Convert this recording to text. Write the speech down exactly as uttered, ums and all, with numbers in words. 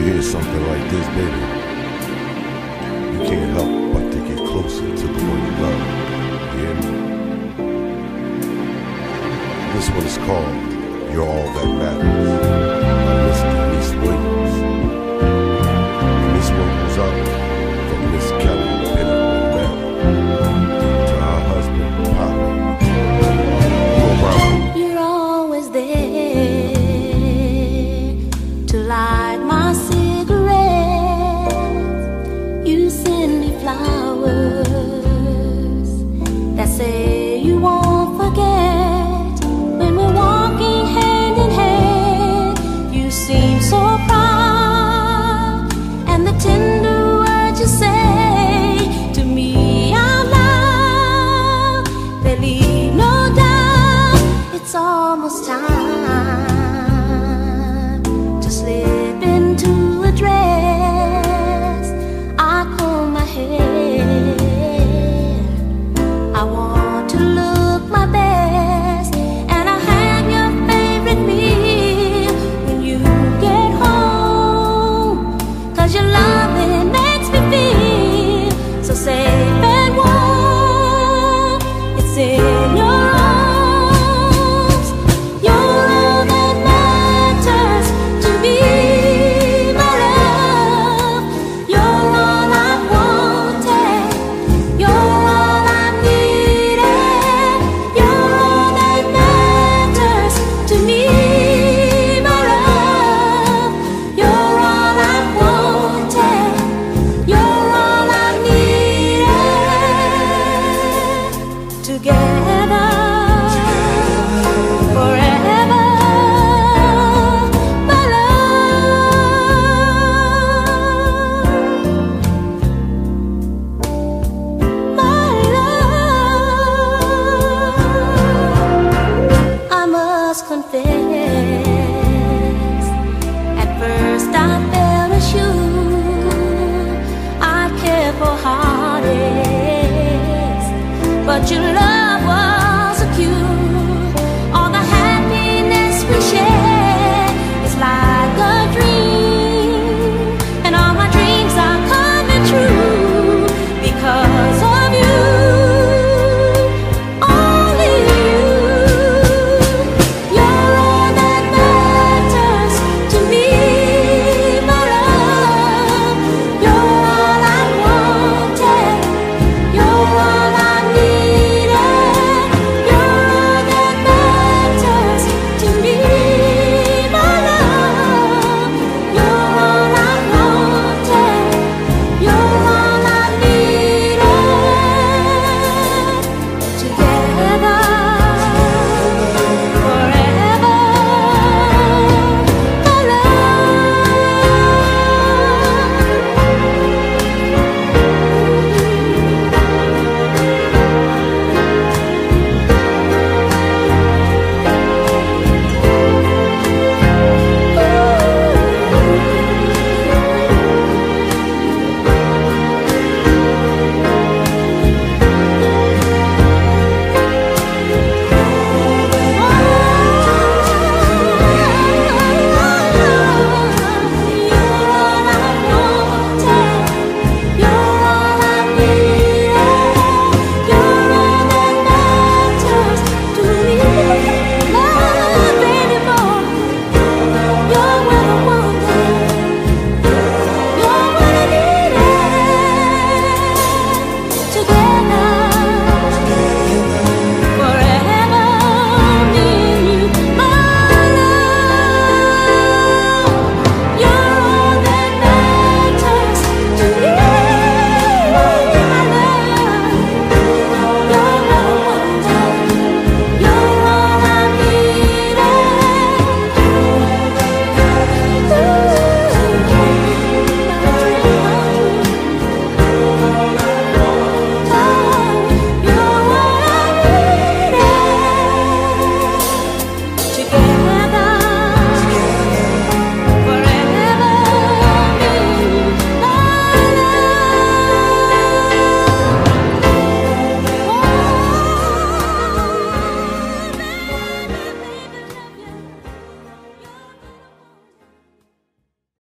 hear something like this, baby, you can't help but to get closer to the one you love. You hear me? This one is called You're All That Matters by Myster Miz. And this one goes out from Miss Kelly, Pennywood, Maryland, to her husband, Poppy. Go around. You're always there to light my cigarette. You send me flowers that say you won't forget. When we're walking hand in hand, you seem so proud, and the tender words you say to me out loud, they leave no doubt. It's almost time to slip into a dress. I comb my hair, I want to look my best, and I have your favorite meal when you get home, 'cause your loving makes me feel so safe and warm. It's in your arms. You're all that matters to me, my love. You're all I've wanted. You're all I've needed. You're all that matters to me, my love. You're all I've wanted. You're all I've needed. Together, forever, my love, my love. I must confess, at first I felt assured I'd care for heartaches, but your love was a cure. All the happiness we shared